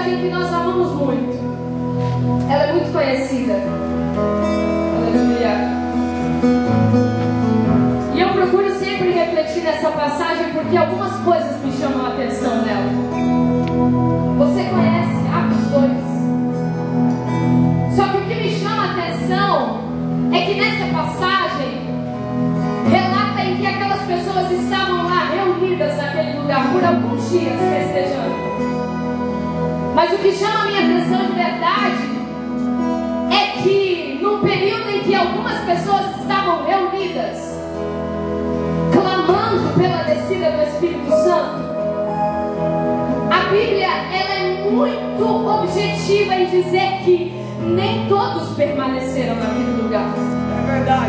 passagem que nós amamos muito. Ela é muito conhecida. Aleluia. E eu procuro sempre refletir nessa passagem porque algumas coisas me chamam a atenção nela. Você conhece Atos 2. Só que o que me chama a atenção é que nessa passagem relata em que aquelas pessoas estavam lá reunidas naquele lugar por alguns dias festejando. Mas o que chama a minha atenção de verdade é que no período em que algumas pessoas estavam reunidas clamando pela descida do Espírito Santo, a Bíblia ela é muito objetiva em dizer que nem todos permaneceram naquele lugar. É verdade.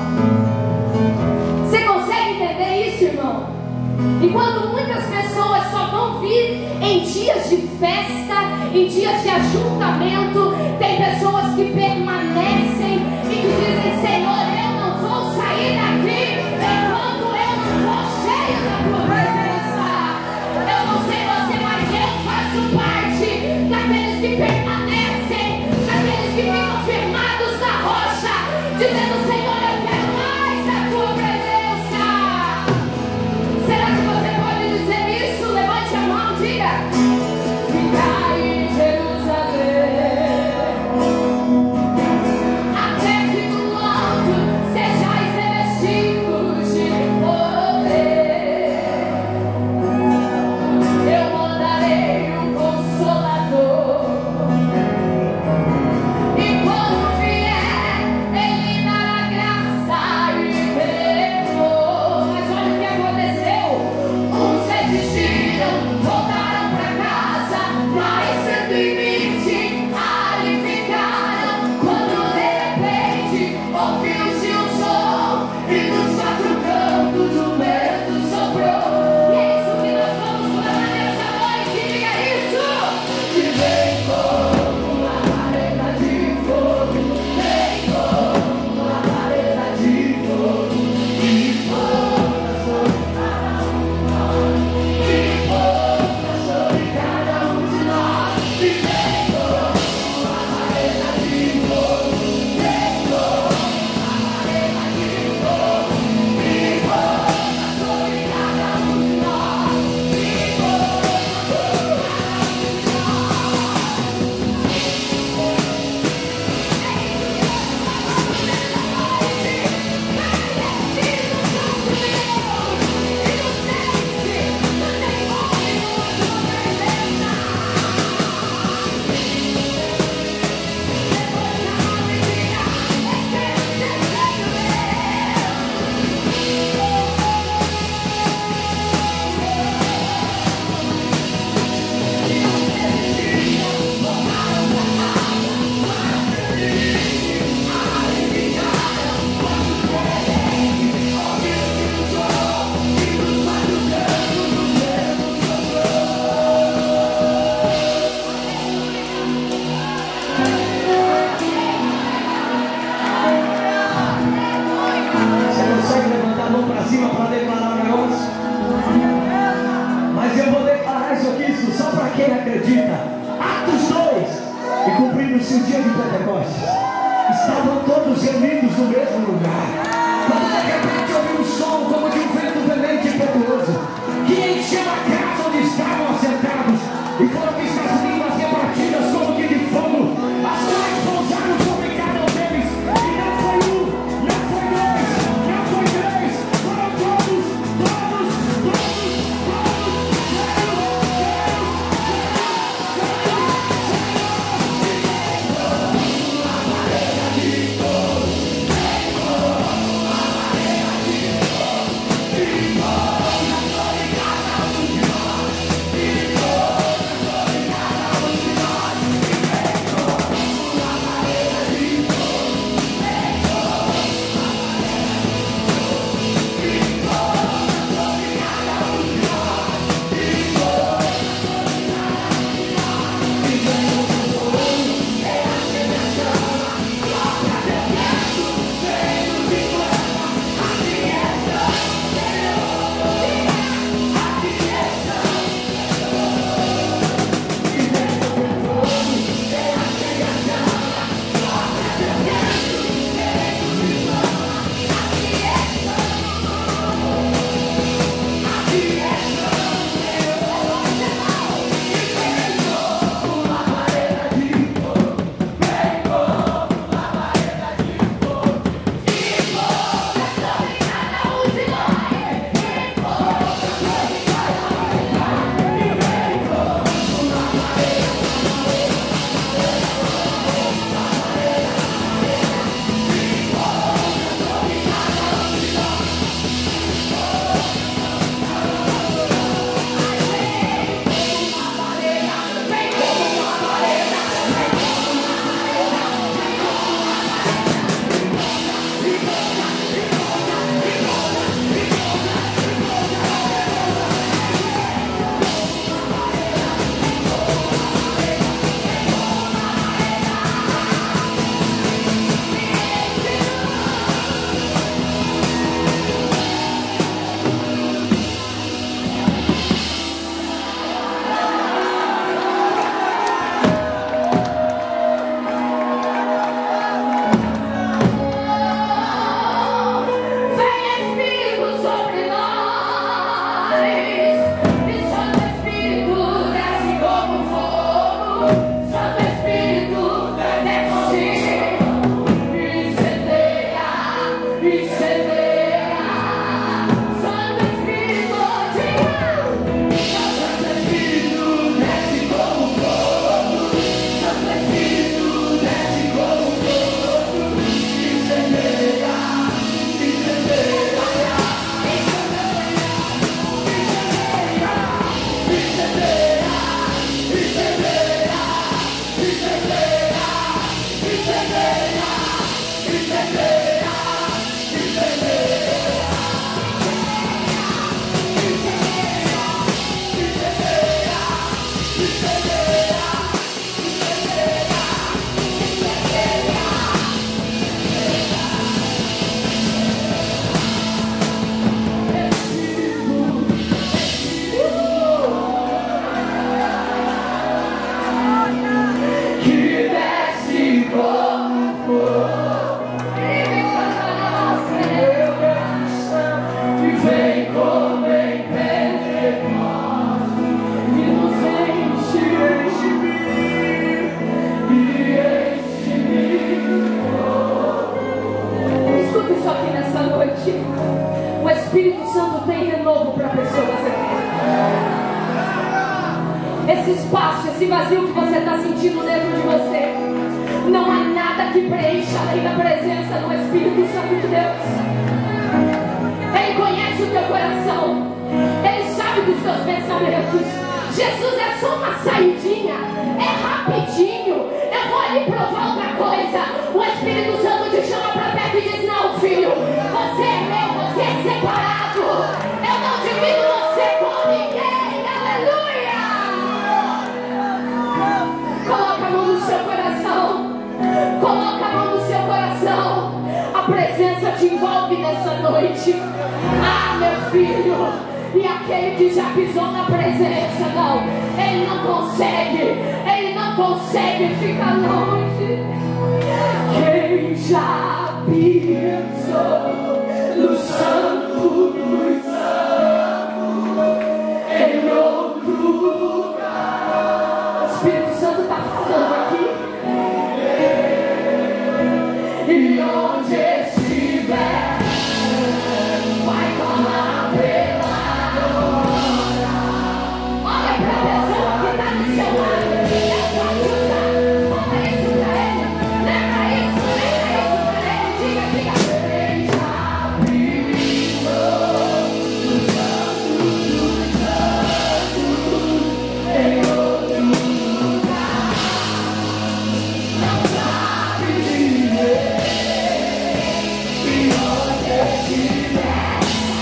Você consegue entender isso, irmão? Enquanto muitas pessoas só vão vir em dias de festa, em dias de ajuntamento, tem pessoas que permanecem e que dizem: Senhor, eu não vou sair daqui enquanto eu não for cheio da tua presença. Eu não sei você, mas eu faço parte daqueles que permanecem, daqueles que ficam firmados na rocha, dizendo: Senhor, eu quero mais da tua presença. Será que você pode dizer isso? Levante a mão, diga: ficar em Jerusalém, até que do alto sejais revestidos de poder. Eu mandarei o Consolador, e quando vier, Ele dará graça e temor. Mas olha o que aconteceu: uns resistiram, voltaram para casa, mas 120 ali ficaram. Quando de repente ouviu-se um som, e dos quatro cantos o vento soprou. E é isso que nós vamos clamar nessa noite. Diga isso: que vem como uma labareda de fogo, vem como uma labareda de fogo, e pousa sobre cada um de nós, e pousa sobre cada um de nós, e vem como uma labareda de fogo, vem como uma labareda de fogo, e pousa sobre cada um de nós, e pousa sobre Você consegue levantar a mão para cima para declarar um negócio? Mas eu vou declarar isso aqui só para quem acredita. Atos 2. E cumprindo-se o dia de Pentecostes, estavam todos reunidos no mesmo lugar, quando de repente ouviu um som como de um vento veemente e impetuoso, que encheu a casa onde estavam assentados, e foram vistas línguas repartidas como que de fogo, as quais pousaram sobre cada um deles. E não foi um, não foi dois, não foi três, foram todos. esse espaço, esse vazio que você está sentindo dentro de você. Não há nada que preencha além da presença do Espírito Santo de Deus. Ele conhece o teu coração. Ele sabe dos teus pensamentos. Jesus é só uma saidinha. É rapidinho. Eu vou ali provar outra coisa. O Espírito Santo te chama para perto e diz: não, filho, você é meu, você é separado. Eu não divido você com ninguém. Aleluia. Coloca a mão no seu coração. Coloca a mão no seu coração. A presença te envolve nessa noite. Ah, meu filho. E aquele que já pisou na presença, não, ele não consegue ficar longe. Quem já pisou no santo dos santos, em outro lugar. O Espírito Santo está falando aqui. E onde estiver, vai clamar pela. Olha para a pessoa que está no seu lado. É só te usar. Fala isso para ele. Lembra isso para ele. Diga. Quem já pisou no santo dos santos, em outro lugar, não sabe viver. E onde estiver,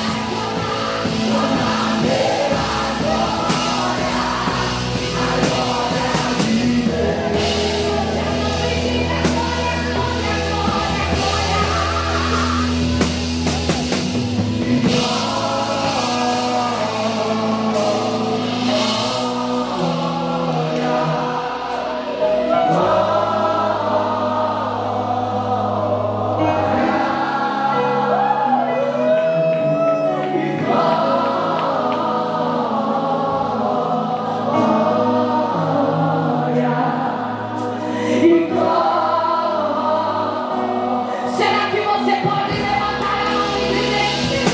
clamar pela glória de Deus. Será que você pode levantar a mão e dizer: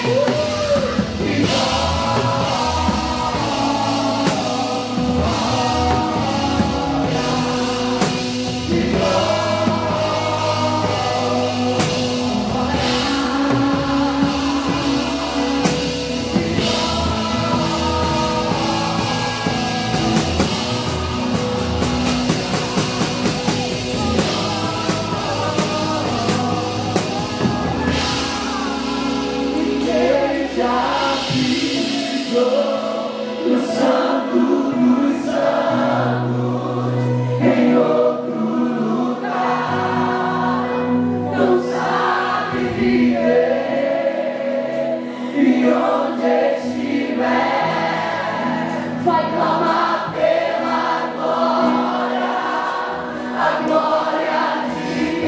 quem já pisou no santo dos santos, em outro lugar, não sabe viver. E onde estiver, vai clamar pela glória, a glória de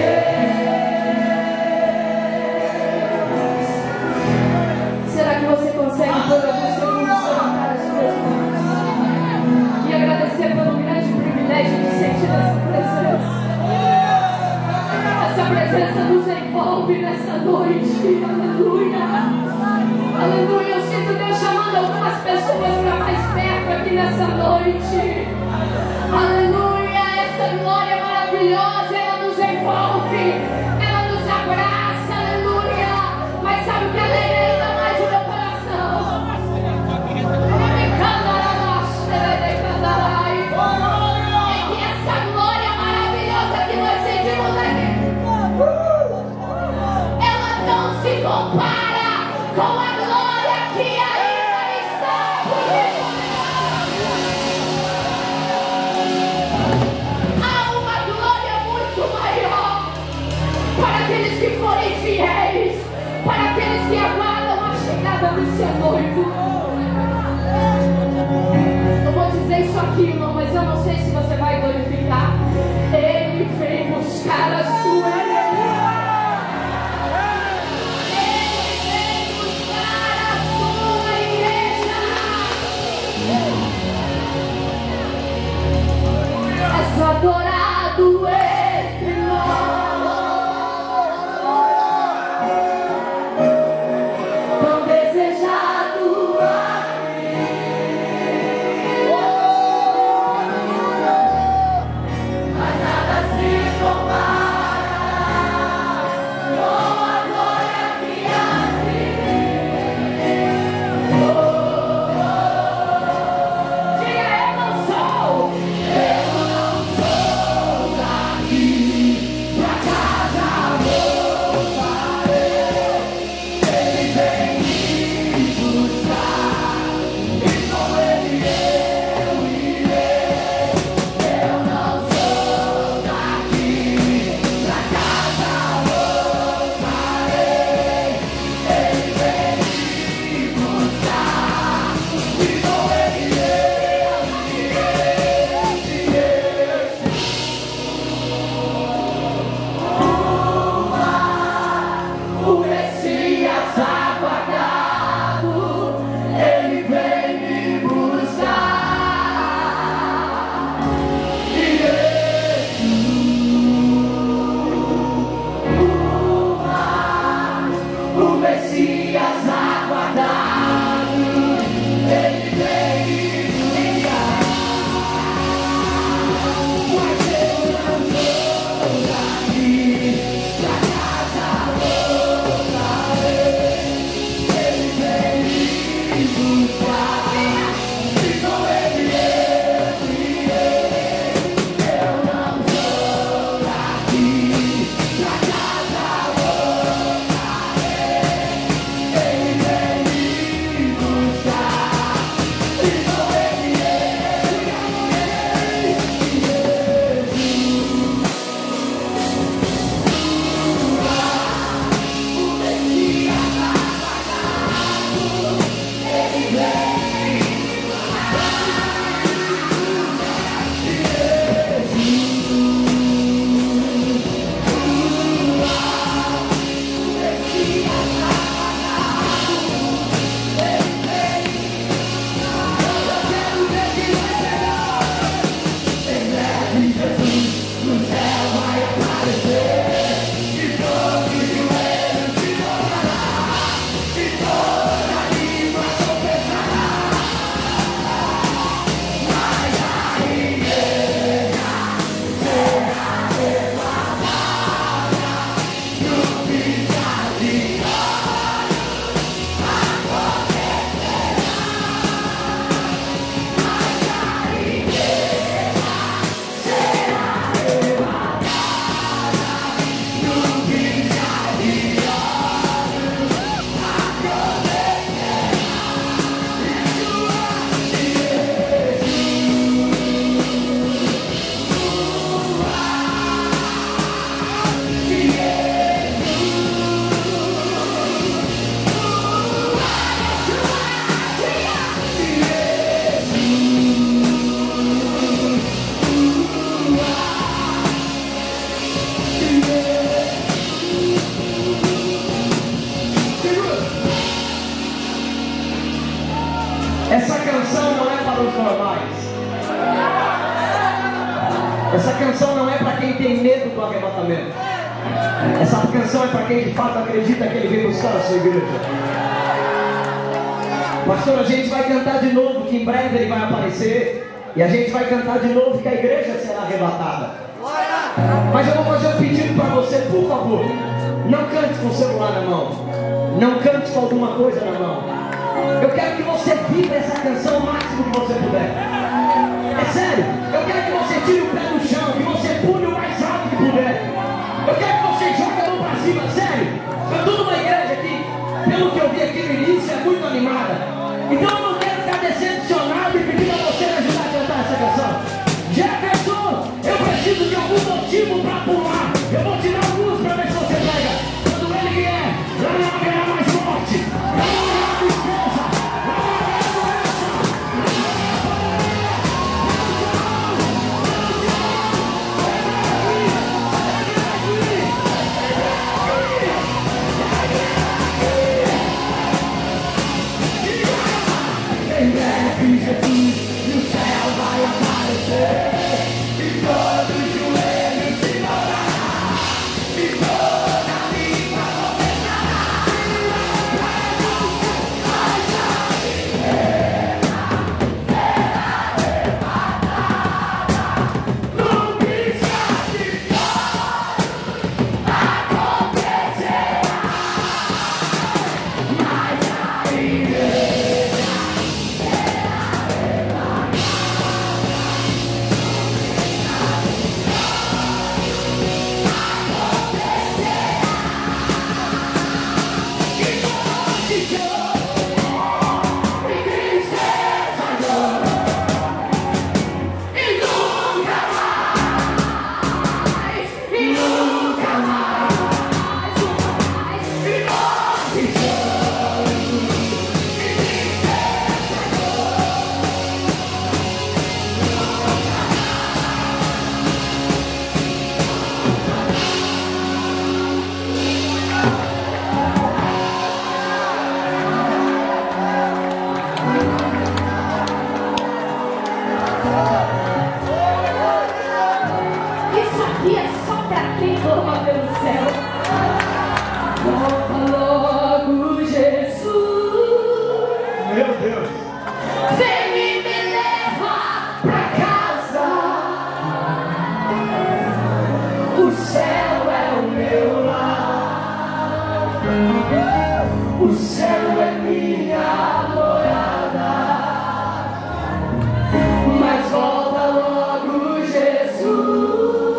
Deus. Será que você consegue por alguns segundos levantar as suas mãos e agradecer pelo grande privilégio de sentir essa presença? Essa presença nos envolve nessa noite. Aleluia. Aleluia. Eu sinto Deus chamando algumas pessoas para mais perto aqui nessa noite. Aleluia. Essa glória maravilhosa, ela nos envolve, ela nos abraça. Aleluia. Mas sabe o que alegra ainda mais o meu coração? É que essa glória maravilhosa que nós sentimos aqui, ela não se compara com a glória que ainda está por vir. para os normais. Essa canção não é para quem tem medo do arrebatamento. Essa canção é para quem de fato acredita que Ele vem buscar a sua igreja. Pastor, a gente vai cantar de novo que em breve Ele vai aparecer. E a gente vai cantar de novo que a igreja será arrebatada. Mas eu vou fazer um pedido para você, por favor. Não cante com o celular na mão. Não cante com alguma coisa na mão. Eu quero que você viva essa canção o máximo que você puder. É sério, eu quero que você tire o pé do chão, que você pule o mais alto que puder. Eu quero que você jogue a mão pra cima, sério. Eu estou numa igreja que, pelo que eu vi aqui no início, é muito animada. Então eu não quero ficar decepcionado e pedir a você me ajudar a cantar essa canção. Jefferson, eu preciso de algum motivo para pular. Eu vou tirar alguns para ver se você pega. Quando ele vier, lá não haverá mais morte. Lá não haverá tristeza. Lá não haverá doença. Em breve Jesus no céu vai aparecer. E todo joelho se dobrará. E toda língua confessará. No piscar de olhos acontecerá. Mas a igreja isso aqui é só pra quem clama pelo céu. Volta logo, Jesus. Meu Deus. Vem e me leva pra casa. O céu é o meu lar. O céu é minha morada. Mas volta logo, Jesus.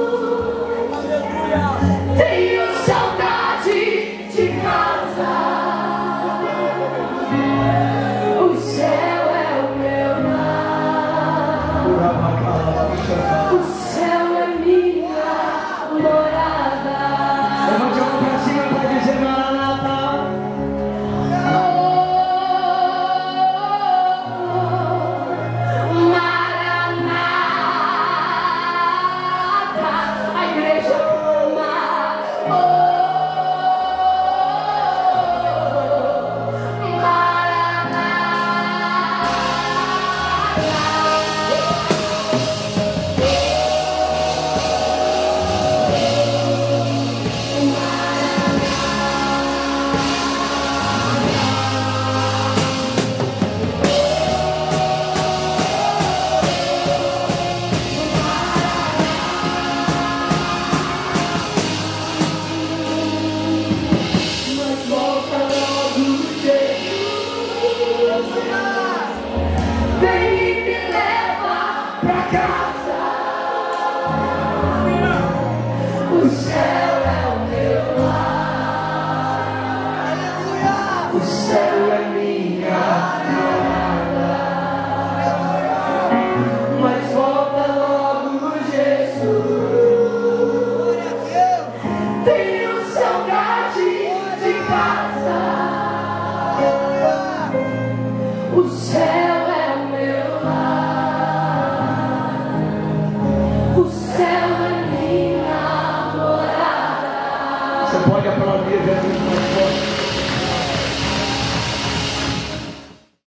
Tenho saudade de casa. O céu é o meu lar. O céu é minha morada. Levante a mão pra cima para dizer Maranata. Maranata, a igreja ama. Mas volta logo, Jesus. Vem e me leva pra casa. O céu é o meu lar. O céu é minha morada. Mas volta logo, Jesus. Tenho saudade de casa. O céu é o meu lar. O céu é minha morada. Você pode aplaudir Jesus mais forte.